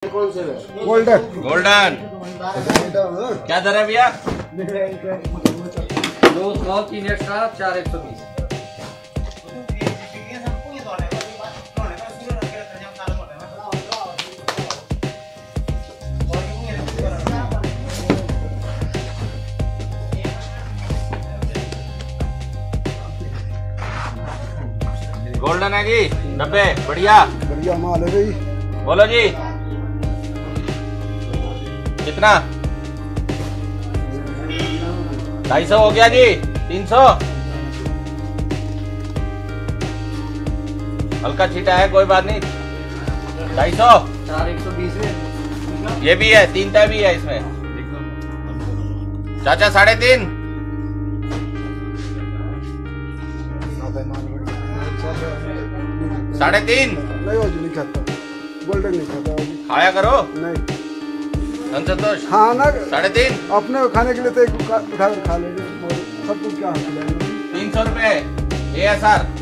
कौन से? Golden. Golden क्या दर है भैया? 200 3 एक्स्ट्रा 4 120। गोल्डन है जी, डब्बे बढ़िया बढ़िया माल है भाई। बोलो जी कितना? 250 हो गया जी। 300 हल्का छीटा है, कोई बात नहीं। 250 4 120 में ये भी है, 3 तय भी है इसमें। चाचा 3.5 3.5 नहीं हो नहीं खाता, गोल्डन नहीं खाता। खाया करो नहीं संतोष। हाँ ना 3.5 अपने खाने के लिए तो एक उठा कर खा लेंगे, सब कुछ क्या हाथ 300 रुपए ASR।